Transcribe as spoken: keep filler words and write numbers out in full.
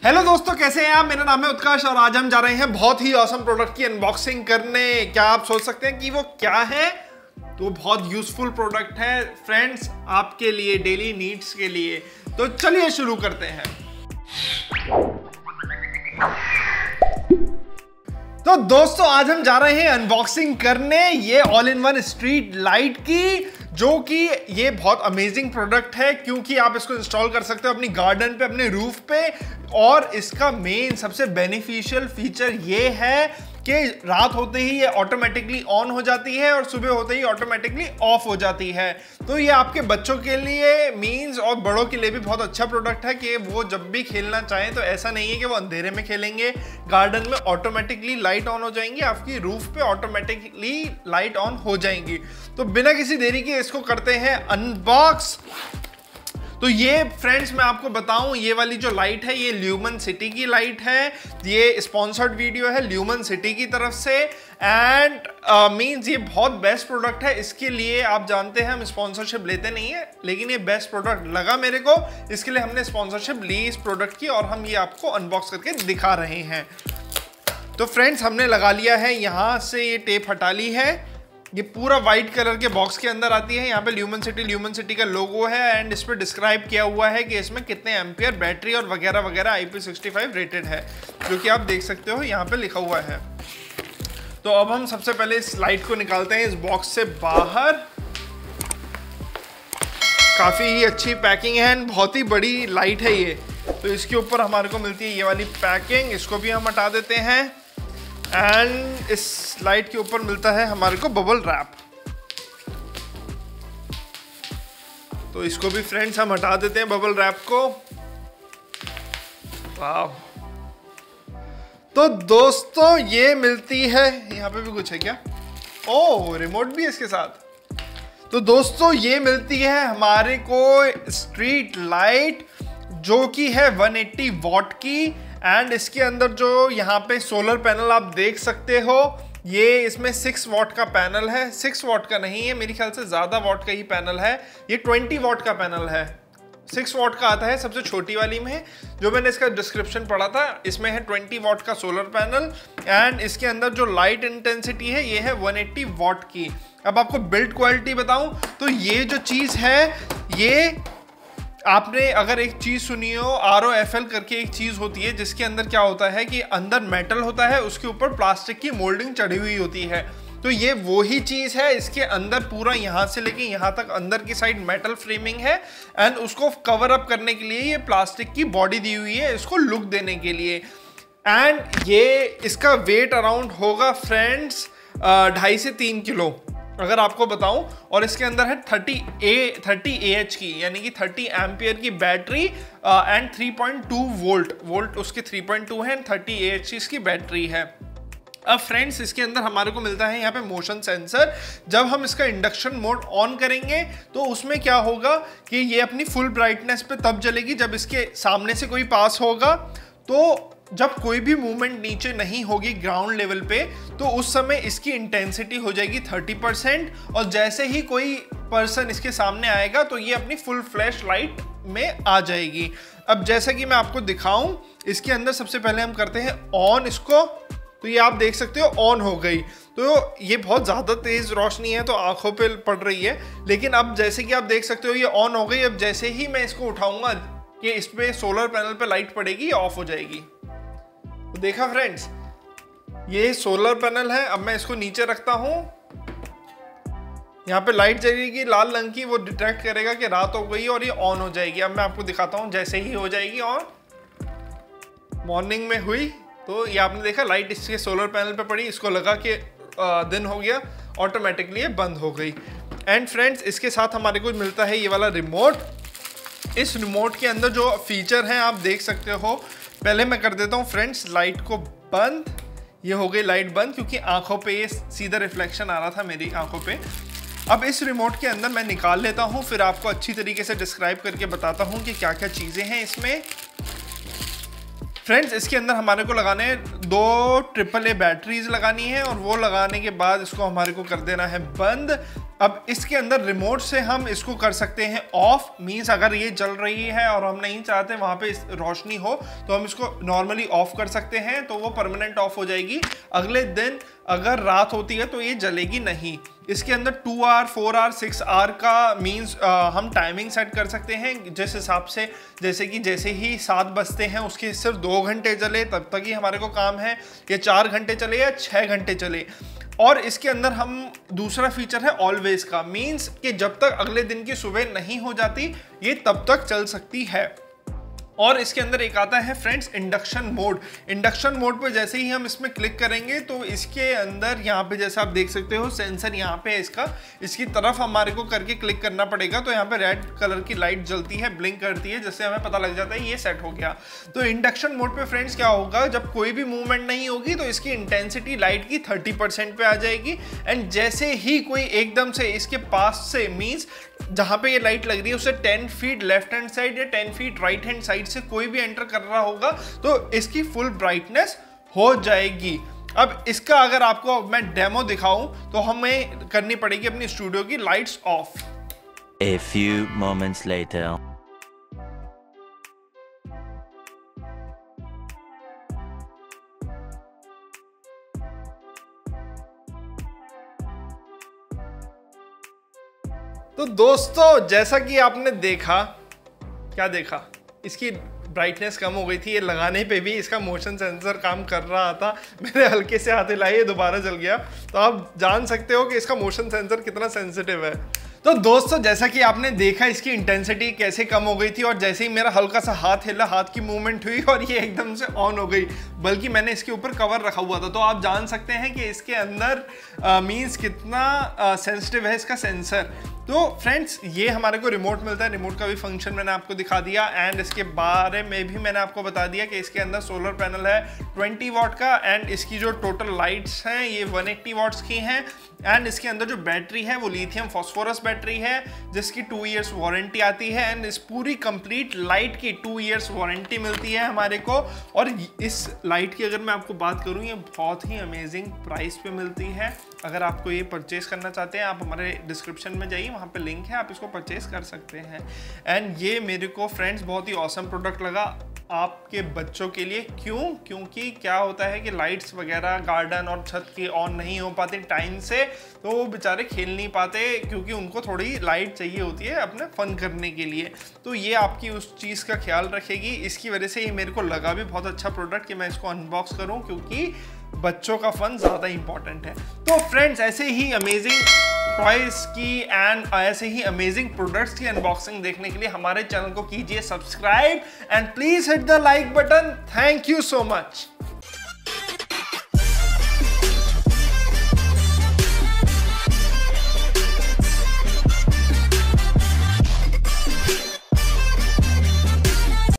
Hello दोस्तों, कैसे हैं आप। मेरा नाम है उत्कर्ष और आज हम जा रहे हैं बहुत ही ऑसम प्रोडक्ट की अनबॉक्सिंग करने। क्या आप सोच सकते हैं कि वो क्या है? तो बहुत यूजफुल प्रोडक्ट है फ्रेंड्स, आपके लिए, डेली नीड्स के लिए। तो चलिए शुरू करते हैं। तो दोस्तों आज हम जा रहे हैं अनबॉक्सिंग करने ये all in one street light की, जो कि ये बहुत अमेजिंग प्रोडक्ट है क्योंकि आप इसको इंस्टॉल कर सकते हो अपनी गार्डन पे, अपने रूफ पे। और इसका मेन सबसे बेनिफिशियल फीचर ये है कि रात होते ही ये ऑटोमेटिकली ऑन हो जाती है और सुबह होते ही ऑटोमेटिकली ऑफ हो जाती है। तो ये आपके बच्चों के लिए मींस और बड़ों के लिए भी बहुत अच्छा प्रोडक्ट है कि वो जब भी खेलना चाहें तो ऐसा नहीं है कि वो अंधेरे में खेलेंगे। गार्डन में ऑटोमेटिकली लाइट ऑन हो जाएंगी, आपकी रूफ पे ऑटोमेटिकली लाइट ऑन हो जाएंगी। तो बिना किसी देरी के इसको करते हैं अनबॉक्स। तो ये फ्रेंड्स मैं आपको बताऊं, ये वाली जो लाइट है ये ल्यूमन सिटी की लाइट है। ये स्पॉन्सर्ड वीडियो है ल्यूमन सिटी की तरफ से एंड मींस ये बहुत बेस्ट प्रोडक्ट है। इसके लिए आप जानते हैं हम स्पॉन्सरशिप लेते नहीं है, लेकिन ये बेस्ट प्रोडक्ट लगा मेरे को, इसके लिए हमने स्पॉन्सरशिप ली इस प्रोडक्ट की और हम ये आपको अनबॉक्स करके दिखा रहे हैं। तो फ्रेंड्स हमने लगा लिया है, यहाँ से ये टेप हटा ली है। ये पूरा वाइट कलर के बॉक्स के अंदर आती है। यहाँ पे ल्यूमन सिटी ल्यूमन सिटी का लोगो है एंड इस पर डिस्क्राइब किया हुआ है कि इसमें कितने एम्पियर बैटरी और वगैरह वगैरह I P sixty five rated है, जो कि आप देख सकते हो यहाँ पे लिखा हुआ है। तो अब हम सबसे पहले इस लाइट को निकालते हैं इस बॉक्स से बाहर। काफ़ी ही अच्छी पैकिंग है एंड बहुत ही बड़ी लाइट है ये। तो इसके ऊपर हमारे को मिलती है ये वाली पैकिंग, इसको भी हम हटा देते हैं। एंड इस लाइट के ऊपर मिलता है हमारे को बबल रैप, तो इसको भी फ्रेंड्स हम हटा देते हैं बबल रैप को। वाह। तो दोस्तों ये मिलती है, यहाँ पे भी कुछ है क्या? ओह रिमोट भी है इसके साथ। तो दोस्तों ये मिलती है हमारे को स्ट्रीट लाइट, जो कि है वन एट्टी वॉट की एंड इसके अंदर जो यहाँ पे सोलर पैनल आप देख सकते हो, ये इसमें सिक्स वॉट का पैनल है। सिक्स वॉट का नहीं है, मेरे ख्याल से ज़्यादा वॉट का ही पैनल है। ये ट्वेंटी वॉट का पैनल है, सिक्स वॉट का आता है सबसे छोटी वाली में। जो मैंने इसका डिस्क्रिप्शन पढ़ा था इसमें है ट्वेंटी वॉट का सोलर पैनल एंड इसके अंदर जो लाइट इंटेंसिटी है ये है वन एट्टी वॉट की। अब आपको बिल्ड क्वालिटी बताऊं तो ये जो चीज़ है, ये आपने अगर एक चीज़ सुनी हो, आर ओ एफ एल करके एक चीज़ होती है जिसके अंदर क्या होता है कि अंदर मेटल होता है, उसके ऊपर प्लास्टिक की मोल्डिंग चढ़ी हुई होती है। तो ये वो ही चीज़ है, इसके अंदर पूरा यहाँ से लेके यहाँ तक अंदर की साइड मेटल फ्रेमिंग है एंड उसको कवर अप करने के लिए ये प्लास्टिक की बॉडी दी हुई है, इसको लुक देने के लिए। एंड ये इसका वेट अराउंड होगा फ्रेंड्स ढाई से तीन किलो अगर आपको बताऊं। और इसके अंदर है thirty A thirty A H की, यानी कि थर्टी एम्पियर की battery and three point two volt volt उसके थ्री पॉइंट टू है एंड थर्टी ए एच की इसकी बैटरी है। अब फ्रेंड्स इसके अंदर हमारे को मिलता है यहाँ पे मोशन सेंसर। जब हम इसका इंडक्शन मोड ऑन करेंगे तो उसमें क्या होगा कि ये अपनी फुल ब्राइटनेस पे तब जलेगी जब इसके सामने से कोई पास होगा। तो जब कोई भी मूवमेंट नीचे नहीं होगी ग्राउंड लेवल पे, तो उस समय इसकी इंटेंसिटी हो जाएगी थर्टी परसेंट और जैसे ही कोई पर्सन इसके सामने आएगा तो ये अपनी फुल फ्लैश लाइट में आ जाएगी। अब जैसा कि मैं आपको दिखाऊं, इसके अंदर सबसे पहले हम करते हैं ऑन इसको। तो ये आप देख सकते हो ऑन हो गई। तो ये बहुत ज़्यादा तेज़ रोशनी है तो आंखों पे पड़ रही है, लेकिन अब जैसे कि आप देख सकते हो ये ऑन हो गई। अब जैसे ही मैं इसको उठाऊंगा कि इस पे सोलर पैनल पे लाइट पड़ेगी, ये ऑफ हो जाएगी। तो देखा फ्रेंड्स, ये सोलर पैनल है। अब मैं इसको नीचे रखता हूं, यहाँ पे लाइट जलेगी लाल रंग की, वो डिटेक्ट करेगा कि रात हो गई और ये ऑन हो जाएगी। अब मैं आपको दिखाता हूं, जैसे ही हो जाएगी ऑन, मॉर्निंग में हुई तो ये आपने देखा लाइट इसके सोलर पैनल पे पड़ी, इसको लगा कि दिन हो गया, ऑटोमेटिकली ये बंद हो गई। एंड फ्रेंड्स इसके साथ हमारे को मिलता है ये वाला रिमोट। इस रिमोट के अंदर जो फीचर हैं आप देख सकते हो। पहले मैं कर देता हूँ फ्रेंड्स लाइट को बंद। ये हो गई लाइट बंद क्योंकि आंखों पे ये सीधा रिफ्लेक्शन आ रहा था मेरी आंखों पे। अब इस रिमोट के अंदर मैं निकाल लेता हूँ, फिर आपको अच्छी तरीके से डिस्क्राइब करके बताता हूँ कि क्या क्या चीज़ें हैं इसमें। फ्रेंड्स इसके अंदर हमारे को लगाने दो ट्रिपल ए बैटरीज लगानी है और वो लगाने के बाद इसको हमारे को कर देना है बंद। अब इसके अंदर रिमोट से हम इसको कर सकते हैं ऑफ, मींस अगर ये जल रही है और हम नहीं चाहते वहां पे रोशनी हो तो हम इसको नॉर्मली ऑफ कर सकते हैं, तो वो परमानेंट ऑफ हो जाएगी। अगले दिन अगर रात होती है तो ये जलेगी नहीं। इसके अंदर two hour four hour six hour का मींस हम टाइमिंग सेट कर सकते हैं जिस हिसाब से, जैसे कि जैसे ही सात बजते हैं उसके सिर्फ दो घंटे चले तब तक ही हमारे को काम है, या चार घंटे चले या छः घंटे चले। और इसके अंदर हम दूसरा फीचर है ऑलवेज का, मींस कि जब तक अगले दिन की सुबह नहीं हो जाती ये तब तक चल सकती है। और इसके अंदर एक आता है friends induction mode. Induction mode पे जैसे ही हम इसमें क्लिक करेंगे तो इसके अंदर यहाँ पे जैसे आप देख सकते हो सेंसर यहाँ पे है इसका, इसकी तरफ हमारे को करके क्लिक करना पड़ेगा तो यहाँ पे रेड कलर की लाइट जलती है, ब्लिंक करती है, जिससे हमें पता लग जाता है ये सेट हो गया। तो इंडक्शन मोड पे फ्रेंड्स क्या होगा, जब कोई भी मूवमेंट नहीं होगी तो इसकी इंटेंसिटी लाइट की थर्टी परसेंट पे आ जाएगी, एंड जैसे ही कोई एकदम से इसके पास से मीन्स जहां पे ये लाइट लग रही है उससे ten feet left hand side या ten feet right hand side से कोई भी एंटर कर रहा होगा तो इसकी फुल ब्राइटनेस हो जाएगी। अब इसका अगर आपको मैं डेमो दिखाऊं तो हमें करनी पड़ेगी अपनी स्टूडियो की lights off. A few moments later. तो दोस्तों जैसा कि आपने देखा, क्या देखा, इसकी ब्राइटनेस कम हो गई थी, ये लगाने पे भी इसका मोशन सेंसर काम कर रहा था, मैंने हल्के से हाथ हिलाए ये दोबारा जल गया। तो आप जान सकते हो कि इसका मोशन सेंसर कितना सेंसिटिव है। तो दोस्तों जैसा कि आपने देखा इसकी इंटेंसिटी कैसे कम हो गई थी, और जैसे ही मेरा हल्का सा हाथ हिला, हाथ की मूवमेंट हुई और ये एकदम से ऑन हो गई, बल्कि मैंने इसके ऊपर कवर रखा हुआ था। तो आप जान सकते हैं कि इसके अंदर मींस कितना सेंसिटिव है इसका सेंसर। तो फ्रेंड्स ये हमारे को रिमोट मिलता है, रिमोट का भी फंक्शन मैंने आपको दिखा दिया, एंड इसके बारे में भी मैंने आपको बता दिया कि इसके अंदर सोलर पैनल है ट्वेंटी वॉट का, एंड इसकी जो टोटल लाइट्स हैं ये वन एट्टी वॉट्स की हैं, एंड इसके अंदर जो बैटरी है वो लिथियम फॉस्फोरस बैटरी है जिसकी टू इयर्स वारंटी आती है, एंड इस पूरी कंप्लीट लाइट की टू इयर्स वारंटी मिलती है हमारे को। और इस लाइट की अगर मैं आपको बात करूं ये बहुत ही अमेजिंग प्राइस पे मिलती है। अगर आपको ये परचेज करना चाहते हैं आप हमारे डिस्क्रिप्शन में जाइए, वहाँ पे लिंक है, आप इसको परचेज कर सकते हैं। एंड ये मेरे को फ्रेंड्स बहुत ही ऑसम प्रोडक्ट लगा आपके बच्चों के लिए। क्यों? क्योंकि क्या होता है कि लाइट्स वगैरह गार्डन और छत की ऑन नहीं हो पाती टाइम से, तो वो बेचारे खेल नहीं पाते क्योंकि उनको थोड़ी लाइट चाहिए होती है अपने फन करने के लिए। तो ये आपकी उस चीज़ का ख्याल रखेगी, इसकी वजह से ये मेरे को लगा भी बहुत अच्छा प्रोडक्ट कि मैं इसको अनबॉक्स करूं, क्योंकि बच्चों का फन ज़्यादा इंपॉर्टेंट है। तो फ्रेंड्स ऐसे ही अमेजिंग टॉयज की एंड ऐसे ही अमेजिंग प्रोडक्ट्स की अनबॉक्सिंग देखने के लिए हमारे चैनल को कीजिए subscribe, and please hit the like button. Thank you so much.